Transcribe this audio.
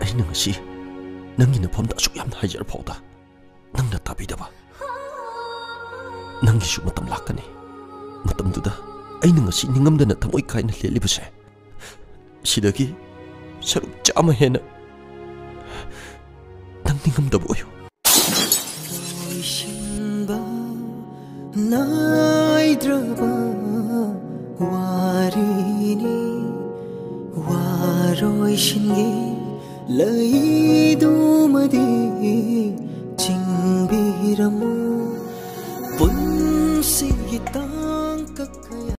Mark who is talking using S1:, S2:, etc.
S1: ꯑꯩꯅ ꯉꯁꯤ ꯅꯪꯒꯤ ꯅꯐꯝꯗ ꯑꯁꯨꯛ ꯌꯥꯝꯅ ꯍꯥꯏꯖꯔꯐꯥꯎꯗ ꯅꯪꯅ ꯇꯥꯕꯤꯗꯕ ꯅꯪꯒꯤꯁꯨ ꯃꯇꯝ ꯂꯥꯛꯀꯅꯤ ꯃꯇꯝꯗꯨꯗ ꯑꯩꯅ ꯉꯁꯤ ꯅꯤꯡꯉꯝꯗꯅ ꯊꯃꯣꯏ ꯀꯥꯏꯅ ꯂꯦꯜꯂꯤꯕꯁꯦ ꯁꯤꯗꯒꯤ ꯁꯔꯨꯛ ꯆꯥꯝꯃ ꯍꯦꯟꯅ ꯅꯪ ꯅꯤꯡꯉꯝꯗꯕ ꯑꯣꯏꯌꯨ
S2: नाइद्रबा वारिनी वारोइशिंगे लईदुमदि चिंबिरमु पुंसिगिता